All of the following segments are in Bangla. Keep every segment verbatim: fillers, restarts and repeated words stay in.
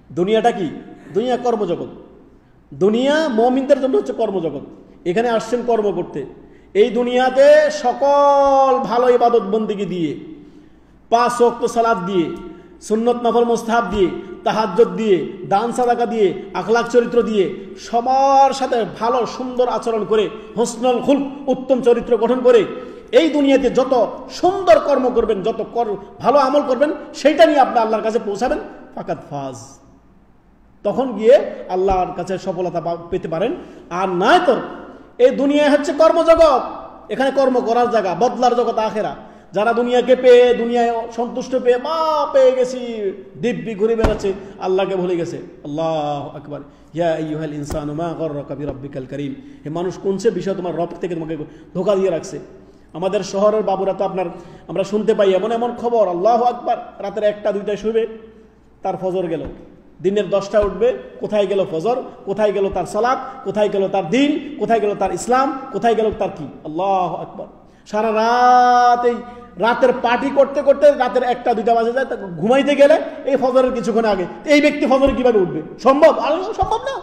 দুনিয়াটা কি? দুনিয়া কর্মজগৎ। দুনিয়া মুমিনদের জন্য হচ্ছে কর্মজগৎ। এখানে আসছেন কর্ম করতে। এই দুনিয়াতে সকল ভালো ইবাদত বন্দেগী দিয়ে, পাঁচ ওয়াক্ত সালাত দিয়ে, সুন্নত নফল মুস্তাহাব দিয়ে, তাহাজ্জুদ দিয়ে, দান সাদাকা দিয়ে, আখলাক চরিত্র দিয়ে, সবার সাথে ভালো সুন্দর আচরণ করে, হুসনুল খুলক উত্তম চরিত্র গঠন করে এই দুনিয়াতে যত সুন্দর কর্ম করবেন, যত ভালো আমল করবেন, সেইটা নিয়ে আপনি আল্লাহর কাছে পৌঁছাবেন। ফাকাত ফাজ, তখন গিয়ে আল্লাহর কাছে সফলতা পেতে পারেন। আর নয় তো এই দুনিয়া হচ্ছে কর্মজগৎ, এখানে কর্ম করার জায়গা, বদলার জগৎ আখেরা। যারা দুনিয়াকে পেয়ে, দুনিয়ায় সন্তুষ্ট পেয়ে মা পেয়ে গেছি দিব্যি ঘুরে বেড়াচ্ছে, আল্লাহকে ভুলে গেছে। আল্লাহু আকবার। ইয়া আইয়ুহাল ইনসানু মা গররাকা বিরাব্বিকাল কারীম। হে মানুষ, কোন সে বিষয় তোমার রব থেকে তোমাকে ধোঁকা দিয়ে রাখছে? আমাদের শহরের বাবুরা তো আপনার আমরা শুনতে পাই এমন এমন খবর, আল্লাহু আকবার, রাতের একটা দুইটায় শুবে, তার ফজর গেল। দিনের দশটা উঠবে, কোথায় গেল ফজর, কোথায় গেল তার সালাত, কোথায় গেল তার দিন, কোথায় গেল তার ইসলাম, কোথায় গেল তার কি? আল্লাহু আকবার। সারা রাত এই রাতের পার্টি করতে করতে রাতের একটা দুইটা বাজে যায়, ঘুমাইতে গেলে এই ফজরের কিছুক্ষণ আগে এই ব্যক্তি ফজরে কিভাবে উঠবে? সম্ভব? আল্লাহ সম্ভব না।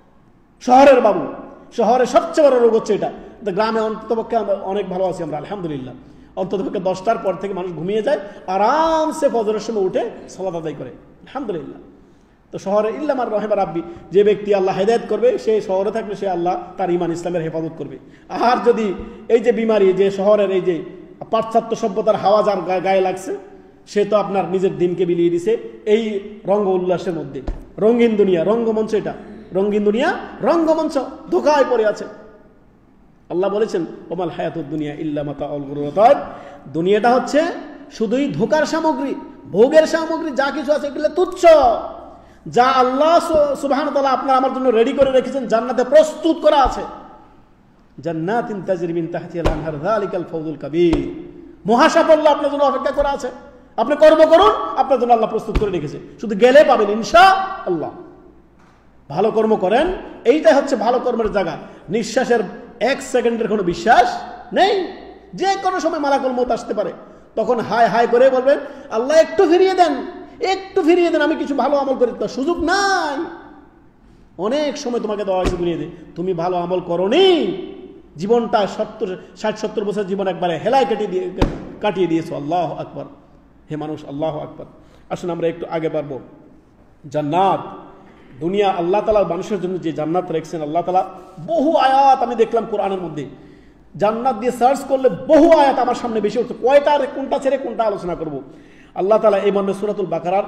শহরের বাবু, শহরের সবচেয়ে বড় রোগ হচ্ছে এটা। গ্রামে অন্ততপক্ষে অনেক ভালো আছি আমরা, আলহামদুলিল্লাহ। অন্ততপক্ষে দশটার পর থেকে মানুষ ঘুমিয়ে যায়, আরামসে ফজরের সময় উঠে সালাত আদায় করে, আলহামদুলিল্লাহ। তো শহরে ইল্লামার রহেমা রাব্বি, যে ব্যক্তি আল্লাহ হেদায়েত করবে সে শহরে থাকলে সে আল্লাহ তার ইমান ইসলামের হেফাজত করবে। আর যদি এই যে বিমারি, যে শহরের এই যে পাশ্চাত্য সভ্যতার হাওয়া যার গায়ে লাগছে, সে তো আপনার নিজের দিনকে বিলিয়ে দিছে এই রঙ্গ উল্লাসের মধ্যে। রঙিন দুনিয়া, রঙ্গমঞ্চ, এটা রঙিন দুনিয়া, রঙ্গমঞ্চ, ধোঁকায় পড়ে আছে। আল্লাহ বলেছেন ওমাল হায়াতুদ দুনিয়া ইল্লা মাতাউল গুরুর। দুনিয়াটা হচ্ছে শুধুই ধোঁকার সামগ্রী, ভোগের সামগ্রী। যা কিছু আছে এগুলো তুচ্ছ। যা আল্লাহ সুবহানাহু ওয়া তাআলা আপনার আমার জন্য রেডি করে রেখেছেন, জান্নাতে প্রস্তুত করা আছে। জান্নাতিন তাজরি মিন তাহতিহাল আনহার, যালিকাল ফাওজুল কাবীর। মহাসাফল্য আপনার জন্য অপেক্ষা করা আছে। আপনি কর্ম করুন, আপনার জন্য আল্লাহ প্রস্তুত করে রেখেছে। শুধু গেলে পাবেন ইনশাআল্লাহ। ভালো কর্ম করেন, এইটাই হচ্ছে ভালো কর্মের জায়গা। নিঃশ্বাসের এক সেকেন্ডের কোনো বিশ্বাস নেই, যে কোনো সময় মালাকুল মউত আসতে পারে। তখন হাই হাই করে বলবেন আল্লাহ একটু ফিরিয়ে দেন, একটু ফিরিয়ে দেন, আমি কিছু ভালো আমল করি। তো সুযোগ নাই। অনেক সময় তোমাকে দেওয়া হয়েছে দুনিয়াতে, তুমি ভালো আমল করোনি, জীবনটা সত্তর ষাট সত্তর বছর জীবন একবারে হেলায় কাটিয়ে দিয়ে কাটিয়ে দিয়েছো। আল্লাহু আকবার। হে মানুষ, আল্লাহু আকবার। আসুন আমরা একটু আগে বাড়বো। জান্নাত, দুনিয়া, আল্লাহ তাআলা মানুষের জন্য যে জান্নাত রেখেছেন, আল্লাহ তাআলা বহু আয়াত আমি দেখলাম কোরআনের মধ্যে। জান্নাত দিয়ে সার্চ করলে বহু আয়াত আমার সামনে বেশি উঠছে। কয়টা কোনটা ছেড়ে কোনটা আলোচনা করব? আল্লাহ তাআলা এই মর্মে সূরাতুল বাকারার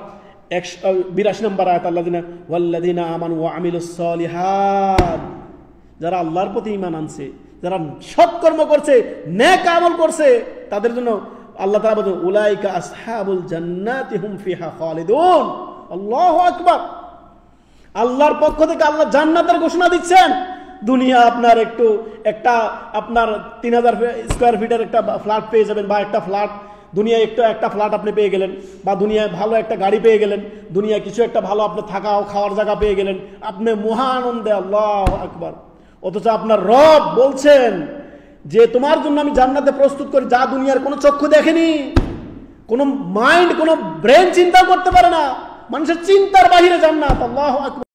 বিরাশি নম্বর আয়াত, আল্লাযিনা ওয়াল্লাযিনা আমানু ওয়া আমিলুস সালিহাত, যারা আল্লাহর প্রতি ঈমান আনছে, যারা সৎকর্ম করছে, নেক আমল করছে, তাদের জন্য আল্লাহ তাআলা বলেন উলাইকা আসহাবুল জান্নাতি হুম ফিহা খালিদুন। আল্লাহু আকবার। আল্লাহর পক্ষ থেকে আল্লাহ জান্নাতের ঘোষণা দিচ্ছেন। দুনিয়া আপনার একটু একটা আপনার তিন হাজার স্কোয়ার ফিটের একটা ফ্ল্যাট পেয়ে যাবেন, বা একটা ফ্ল্যাট দুনিয়ায় একটু একটা ফ্ল্যাট আপনি পেয়ে গেলেন, বা দুনিয়ায় ভালো একটা গাড়ি পেয়ে গেলেন, দুনিয়ায় কিছু একটা ভালো আপনার থাকা ও খাওয়ার জায়গা পেয়ে গেলেন, আপনি মহা আনন্দে। আল্লাহু আকবার। অথচ আপনার রব বলছেন যে তোমার জন্য আমি জান্নাতে প্রস্তুত করি যা দুনিয়ার কোনো চক্ষু দেখেনি, কোনো মাইন্ড, কোনো ব্রেন চিন্তা করতে পারে না। মানুষের চিন্তার বাহিরে জান্নাত। আল্লাহু আকবার।